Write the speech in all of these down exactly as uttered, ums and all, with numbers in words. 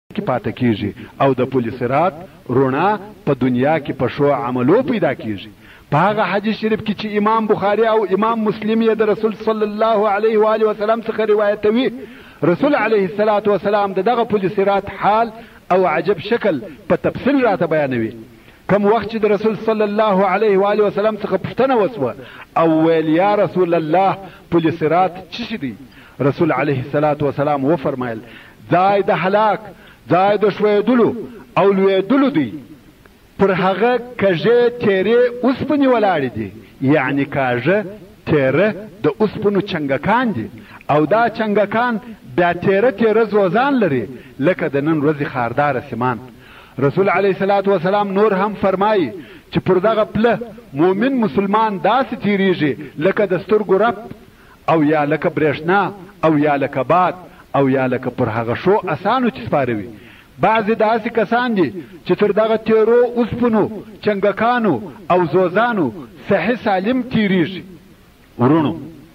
کې پاتې کیږي او د پل صراط رڼا په دنیا کې په ښو عملو پیدا کیږي. په هغه حدیث شریف کې چې امام بخاری او امام مسلم یې د رسول صلی الله علیه و آله وسلم څخه روایتوي، رسول علیه الصلاة والسلام دغه پل صراط حال او عجب شکل په تفصیل راته بیانوي. کم وخت چې د رسول صلی الله علیه و آله وسلم څخه پوښتنه وسوه او ویل یا رسول الله پل صراط څه شی دی؟ رسول علیه الصلاة والسلام وفرمایل ځای د هلاک، ځای د ښویېدلو او لویېدلو دی، پر هغه کږې تیرې اوسپنې ولاړې دي، یعنی کاږه تیره د اوسپنو چنګکان دي او دا چنګکان بیا تیره تیره زوزان لري لکه د نن ورځې خارداره سیمان. رسول علیه الصلاة والسلام نور هم فرمایي چې پر دغه پله مؤمن مسلمان داسې تیریږي لکه د سترګو رپ او یا لکه برېښنا او یا لکه باد او یا لکه پر هغه شو اسانو چې سپاروي. بعضې داسې کسان دي چې تر دغه تیرو اوسپنو چنګکانو او زوزانو صحي سالم تیریږي ورونو،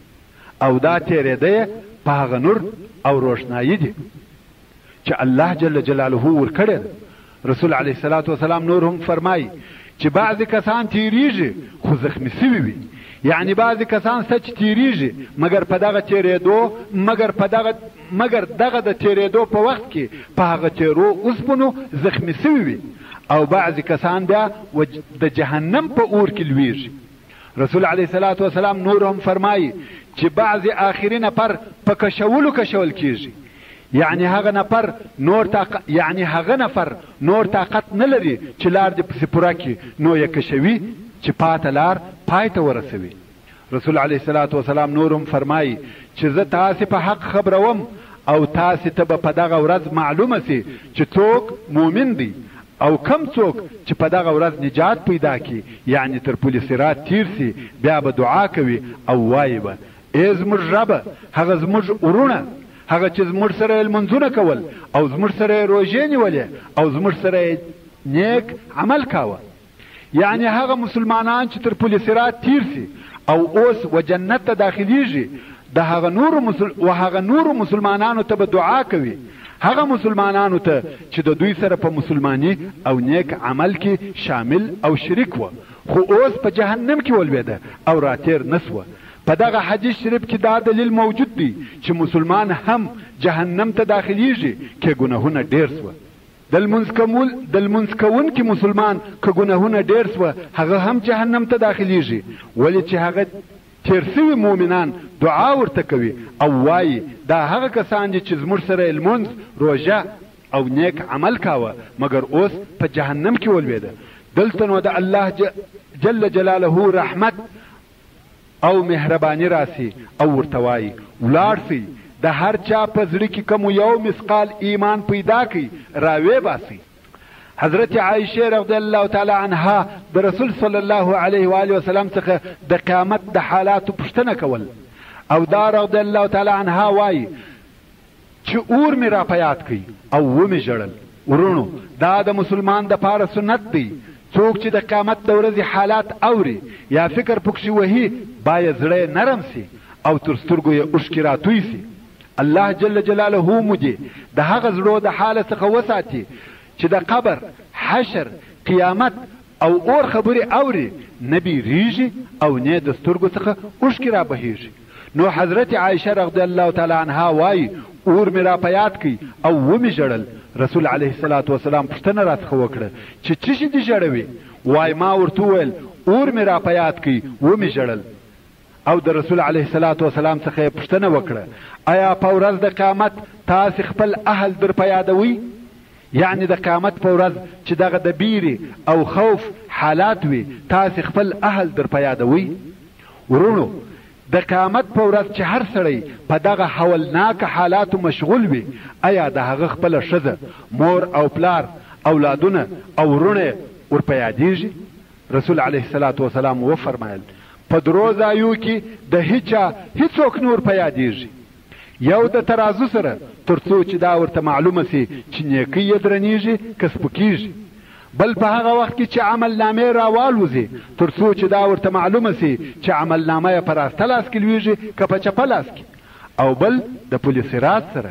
او دا تیرېده یې په هغه نور او روښنایي دي چې الله جل جلاله ورکړې ده. رسول علیه الصلاة والسلام نور هم فرمایي چې بعضې کسان تیریږي خو زخمي سوي وي، یعنی بعضې کسان سچ تیریږي مګر په دغه تیرېدو مګر په دغه مګر دغه د تیرېدو په وخت کې په هغه تیرو اوسپنو زخمي سوي وي، او بعضې کسان بیا د جهنم په اور کې لویږي. رسول علیه الصلاة والسلام نور هم فرمایي چې بعضې آخري نفر په کشولو کشول کیږي، یعنی هغه نفر نور طاقت یعنی هغه نفر نور طاقت نه لري چې لار دې پسې پوره کړي، نو یې کشوي چې پاته لار پای ته ورسوي. رسول علیه الصلاة والسلام نور هم فرمایي چې زه تاسې په حق خبروم او تاسې ته به په دغه ورځ معلومه سي چې څوک مؤمن دی او کم څوک چې په دغه ورځ نجات پیدا کی، یعنی تر پل صراط تیر سي، بیا به دعا کوي او وایي به ای زموږ ربه، هغه زموږ ورونه، هغه چې زموږ سره یې لمونځونه کول او زموږ سره یې روژې نیولې او زموږ سره یې نیک عمل کاوه، یعنی هغه مسلمانان چې تر پل صراط تیر سي او اوس و جنت ته داخلیږي، د هغه نورو مسل... و هغه نورو مسلمانانو ته به دعا کوي، هغه مسلمانانو ته چې د دوی سره په مسلمانی او نیک عمل کې شامل او شریک و، خو اوس په جهنم کې ولوېده او راتیر نسوه. په دغه حدیث شریف کې دا دلیل موجود دی چې مسلمان هم جهنم ته داخلیږي که ګناهونه ډېر سوه. د لمونځ کوونکي مسلمان که ګناهونه ډېر سوه هغه هم جهنم ته داخلیږي، ولې چې هغه تیر سوي مؤمنان دعا ورته کوي او وایي دا هغه کسان دي چې زموږ سره یې لمونځ، روژه او نیک عمل کاوه مګر اوس په جهنم کې ولوېده. دلته نو د الله جل جلاله رحمت او مهربانی راسي او ورته وایي ولاړ سئ، د هر چا په زړه کې کوم یو مثقال ایمان پیدا کړي راوی باسي. حضرت عایشه رضی الله تعالی عنها د رسول صلی الله علیه و آله وسلم څخه د قیامت د حالاتو پوښتنه کول او دا رضی الله تعالی عنها وایي چې اور مې را په یاد کړي او ومې ژړل. ورونو دا د مسلمان دپاره سنت دی، څوک چې د قیامت د ورځې حالات اوري یا فکر پکښې وهي باید زړه نرم سي او تر سترګو یې اوښکې راتوی سي. الله جل جلاله مو دې د هغه زړو د حاله څخه وساتي چې د قبر، حشر، قیامت او اور خبرې اوري نه بیریږي او نه د سترګو څخه اوښکې را بهیږي. نو حضرت عایشه رضی الله تعالی عنها وایي اور مې را په یاد کړي او ومې ژړل. رسول علیه الصلاة والسلام پوښتنه راڅخه وکړه چې څه شي دې ژړوي؟ وایي ما ورته وویل اور مې را په یاد کړي ومې ژړل. او د رسول علیه الصلاة والسلام څخه یې پوښتنه وکړه آیا په ورځ د قیامت تاسې خپل اهل در په یادوئ؟ یعنی د قیامت په ورځ چې دغه د بیرې او خوف حالات وي تاسې خپل اهل در په یادوئ؟ ورونو د قیامت په ورځ چې هر سړی په دغه هولناکه حالاتو مشغول وي، آیا د هغه خپله ښځه، مور او پلار، اولادونه او ورونه ور په یادېږي؟ رسول علیه الصلاة والسلام وفرمایل په درو ځایو کې د هیچا هیڅوک نور په یادېږي، یو د ترازو سره تر څو چې دا ورته معلومه سي چې نیکۍ یې درنیږي که سپکېږي، بل په هغه وخت کې چې عمل نامې راوالوځي تر څو چې دا ورته معلومه سي چې عمل نامه یې په راسته لاس کې لویږي که په چپه لاس کې، او بل د پل صراط سره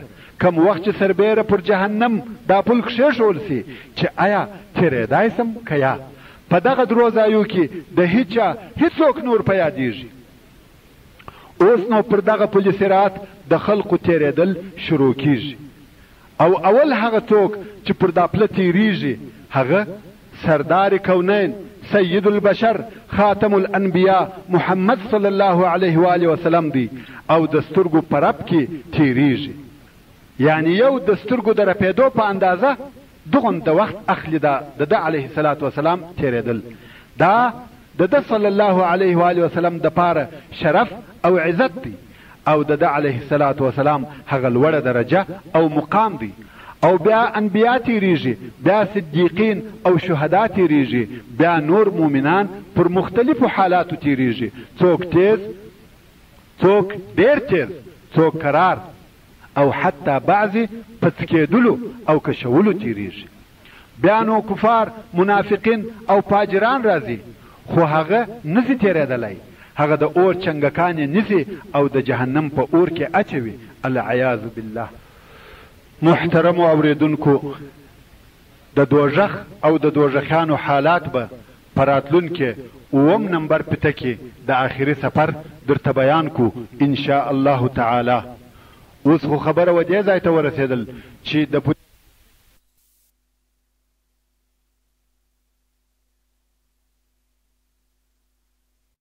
کم وخت چې سربیره پر جهنم دا پل کښېښول سي چې آیا تېرېدای سم که یا په دغه درو ځایو کې د هیچا هیڅوک نور په یادېږي. اوس نو پر دغه پل صراط د خلقو تېرېدل شروع کیږي او اول هغه څوک چې پر دا پله تېرېږي هغه سردار کونین سید البشر خاتم الانبیاء محمد صلی الله علیه و آله وسلم دی او د سترګو په رپ کې تېرېږي. یعنی یو د سترګو د رپېدو په اندازه دغون د وخت اخلي دا د ده علیه الصلاة وسلام تېرېدل. دا د ده صلی الله علیه و آله وسلم د پاره شرف او عزت دی او د ده علیه الصلاة وسلام هغه لوړه درجه او مقام دی. او بیا انبیا تیریږي، بیا صدیقین او شهدا تیریږي، بیا نور مؤمنان پر مختلفو حالاتو تیریږي، څوک تیز، څوک ډیر تیز، څوک قرار او حتی بعضی پڅکېدلو او کشولو تیریږي. بیا نو کفار، منافقین او فاجران راځي، خو هغه نسی تیرېدلی، هغه د اور چنګکانې نیسي او د جهنم په اور کې اچوي، العیاذ بالله. محترم اوریدونکو، د دوزخ او د دوزخیانو حالات به په راتلونکي اووم نمبر پته کې د آخري سفر درته بیان کو ان شاء الله تعالی. اوس خو خبره و دې ځای ته ورسېدل چې د